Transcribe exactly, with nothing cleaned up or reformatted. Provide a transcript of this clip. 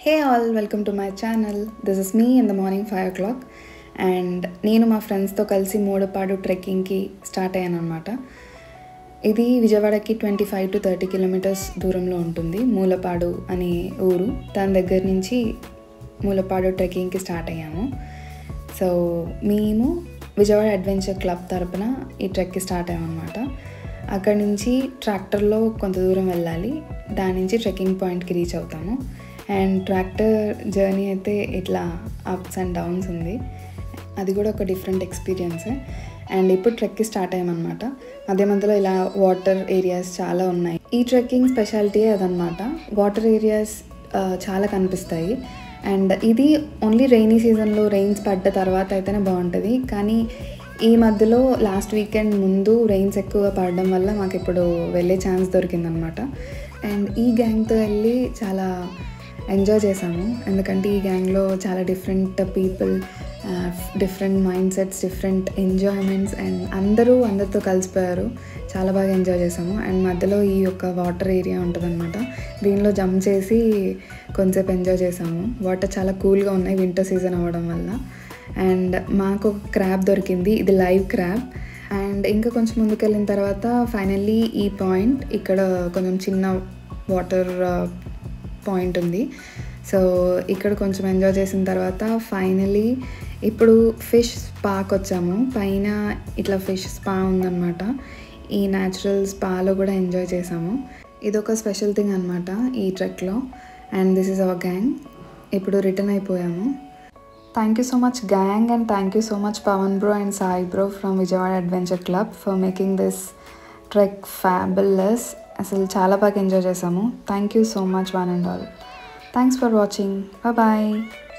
Hey all, welcome to my channel. This is me in the morning five o'clock and నేను మా ఫ్రెండ్స్తో కలిసి మూడపాడు ట్రెక్కింగ్కి start అయ్యాను అనమాట. ఇది విజయవాడకి twenty five to thirty kilometres దూరంలో ఉంటుంది. మూలపాడు అనే ఊరు, దాని దగ్గర నుంచి మూలపాడు ట్రెక్కింగ్కి స్టార్ట్ అయ్యాము. సో మేము విజయవాడ అడ్వెంచర్ క్లబ్ తరపున ఈ ట్రెక్కి స్టార్ట్ అయ్యామన్నమాట. అక్కడి నుంచి ట్రాక్టర్లో కొంత దూరం వెళ్ళాలి, దాని నుంచి ట్రెక్కింగ్ పాయింట్కి రీచ్ అవుతాము. అండ్ ట్రాక్టర్ జర్నీ అయితే ఇట్లా అప్స్ అండ్ డౌన్స్ ఉంది, అది కూడా ఒక డిఫరెంట్ ఎక్స్పీరియన్స్. అండ్ ఇప్పుడు ట్రెక్కి స్టార్ట్ అయ్యామన్నమాట. మధ్య మధ్యలో ఇలా వాటర్ ఏరియాస్ చాలా ఉన్నాయి. ఈ ట్రెక్కింగ్ స్పెషాలిటీ అదనమాట, వాటర్ ఏరియాస్ చాలా కనిపిస్తాయి. అండ్ ఇది ఓన్లీ రెయినీ సీజన్లో రెయిన్స్ పడ్డ తర్వాత అయితేనే బాగుంటుంది, కానీ ఈ మధ్యలో లాస్ట్ వీకెండ్ ముందు రెయిన్స్ ఎక్కువగా పడడం వల్ల మాకు ఇప్పుడు వెళ్ళే ఛాన్స్ దొరికిందనమాట. అండ్ ఈ గ్యాంగ్తో వెళ్ళి చాలా ఎంజాయ్ చేసాము, ఎందుకంటే ఈ గ్యాంగ్లో చాలా different people, different mind sets, different enjoyments, and అందరూ అందరితో కలిసిపోయారు. చాలా బాగా ఎంజాయ్ చేసాము. అండ్ మధ్యలో ఈ యొక్క వాటర్ ఏరియా ఉంటుందన్నమాట, దీనిలో జంప్ చేసి కొంచెంసేపు ఎంజాయ్ చేసాము. వాటర్ చాలా కూల్గా ఉన్నాయి వింటర్ సీజన్ అవ్వడం వల్ల. అండ్ మాకు ఒక క్రాబ్ దొరికింది, ఇది లైవ్ క్రాబ్. అండ్ ఇంకా కొంచెం ముందుకెళ్ళిన తర్వాత ఫైనల్లీ ఈ పాయింట్, ఇక్కడ కొంచెం చిన్న వాటర్ పాయింట్ ఉంది. సో ఇక్కడ కొంచెం ఎంజాయ్ చేసిన తర్వాత ఫైనలీ ఇప్పుడు ఫిష్ స్పాకి వచ్చాము. పైన ఇట్లా ఫిష్ స్పా ఉందన్నమాట. ఈ న్యాచురల్ స్పాలో కూడా ఎంజాయ్ చేసాము. ఇదొక స్పెషల్ థింగ్ అనమాట ఈ ట్రెక్లో. And this is our gang. ఇప్పుడు రిటర్న్ అయిపోయాము. Thank you so much gang, and thank you so much Pavan bro and Sai bro from Vijayawada adventure club for making this trek fabulous. అసలు చాలా బాగా ఎంజాయ్ చేసాము. Thank you so much one and all. Thanks for watching. Bye bye.